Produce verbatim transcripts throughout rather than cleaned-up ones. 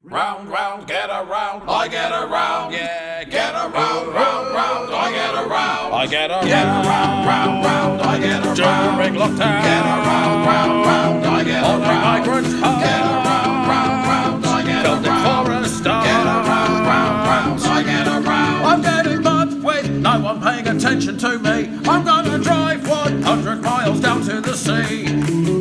Round, round, get around, I get around, yeah, get around, round, round, I get around, I get around, get around, round, round, I get around, during lockdown, get around, round, round, I get around, on a migrant hub, get around, round, round, I get around, filmed for a star, get around, round, round, I get around, I'm getting bumped with no one paying attention to me, I'm gonna drive one hundred miles down to the sea.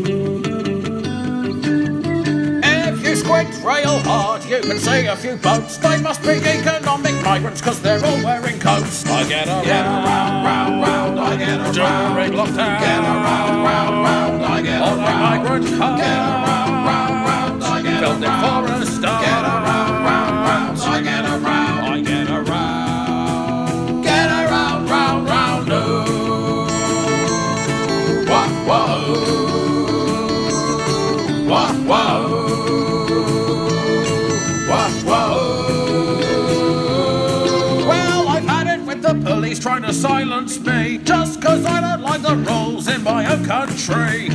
Squint real hard, you can see a few boats. They must be economic migrants, cause they're all wearing coats. I get around, get around, round, round, I get around, during lockdown, get around, round, round, I get around, on a migrant hub, get around, round, round, I get around, filmed for a star, get around, round, round, I get around, I get around, get around, round, round, ooh, wah, wah, ooh, wah, wah, police trying to silence me just cause I don't like the rules in my own country.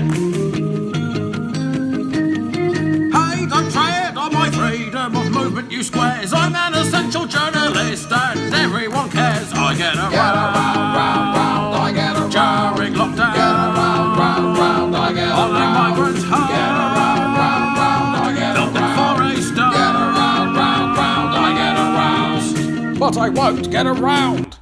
Hey, don't tread on my freedom of movement, you squares. I'm an essential journalist and everyone cares. I get around, get around, round, round, I get around, during lockdown, get around, round, round, I get around, on a migrant hub, get around, round, round, I get around, filmed for a star, get around, round, round, I get around, but I won't get around.